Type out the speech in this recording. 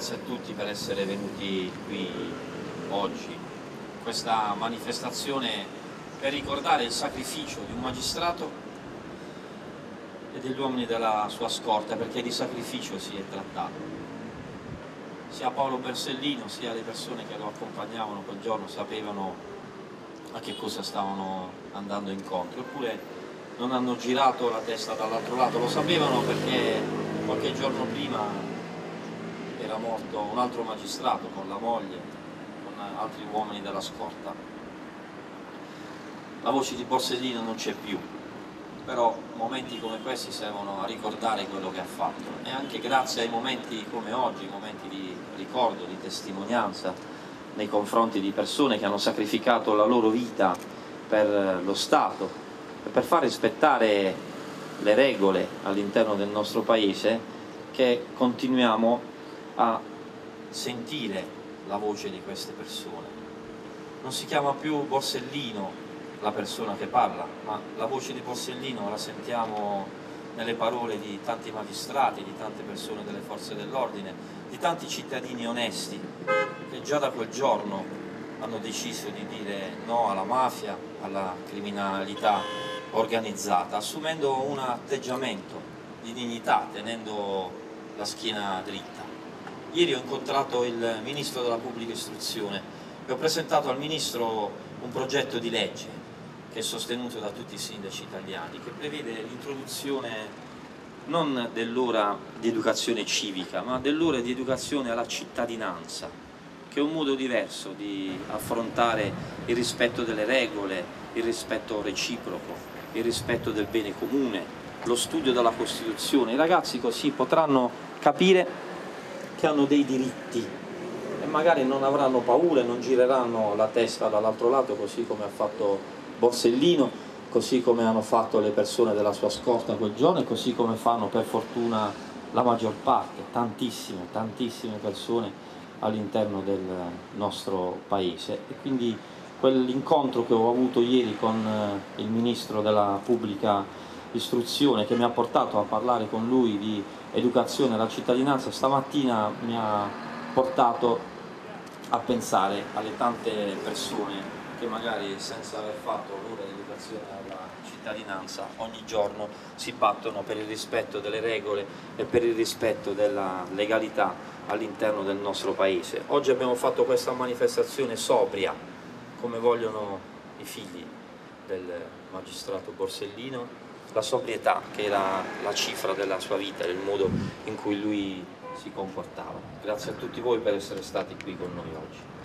grazie a tutti per essere venuti qui oggi. Questa manifestazione per ricordare il sacrificio di un magistrato e degli uomini della sua scorta, perché di sacrificio si è trattato. Sia Paolo Borsellino sia le persone che lo accompagnavano quel giorno sapevano a che cosa stavano andando incontro, eppure non hanno girato la testa dall'altro lato. Lo sapevano perché qualche giorno prima era morto un altro magistrato con la moglie, con altri uomini della scorta. La voce di Borsellino non c'è più, però momenti come questi servono a ricordare quello che ha fatto, e anche grazie ai momenti come oggi, momenti di ricordo, di testimonianza nei confronti di persone che hanno sacrificato la loro vita per lo Stato, per far rispettare le regole all'interno del nostro Paese, che continuiamo a sentire la voce di queste persone. Non si chiama più Borsellino la persona che parla, ma la voce di Borsellino la sentiamo nelle parole di tanti magistrati, di tante persone delle forze dell'ordine, di tanti cittadini onesti che già da quel giorno hanno deciso di dire no alla mafia, alla criminalità organizzata, assumendo un atteggiamento di dignità, tenendo la schiena dritta. Ieri ho incontrato il Ministro della Pubblica Istruzione e ho presentato al Ministro un progetto di legge che è sostenuto da tutti i sindaci italiani, che prevede l'introduzione non dell'ora di educazione civica, ma dell'ora di educazione alla cittadinanza, che è un modo diverso di affrontare il rispetto delle regole, il rispetto reciproco, il rispetto del bene comune, lo studio della Costituzione. I ragazzi così potranno capire che hanno dei diritti e magari non avranno paura e non gireranno la testa dall'altro lato, così come ha fatto Borsellino, così come hanno fatto le persone della sua scorta quel giorno e così come fanno per fortuna la maggior parte, tantissime persone all'interno del nostro Paese. E quindi quell'incontro che ho avuto ieri con il Ministro della Pubblica Istruzione, che mi ha portato a parlare con lui di educazione alla cittadinanza, stamattina mi ha portato a pensare alle tante persone che magari senza aver fatto l'ora di educazione alla cittadinanza ogni giorno si battono per il rispetto delle regole e per il rispetto della legalità all'interno del nostro Paese. Oggi abbiamo fatto questa manifestazione sobria, come vogliono i figli del magistrato Borsellino, la sobrietà che era la cifra della sua vita, del modo in cui lui si comportava. Grazie a tutti voi per essere stati qui con noi oggi.